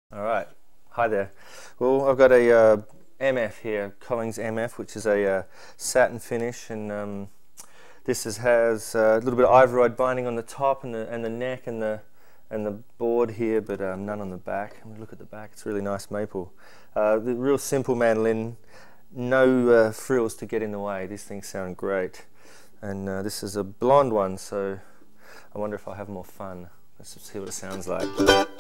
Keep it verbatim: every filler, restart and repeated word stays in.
Alright, hi there. Well, I've got a uh, M F here, Collings M F, which is a uh, satin finish, and um, this is, has uh, a little bit of ivorite binding on the top and the, and the neck and the and the board here, but um, none on the back. And we look at the back, it's really nice maple. Uh, the real simple mandolin, no uh, frills to get in the way. These things sound great. And uh, this is a blonde one, so I wonder if I'll have more fun. Let's see what it sounds like.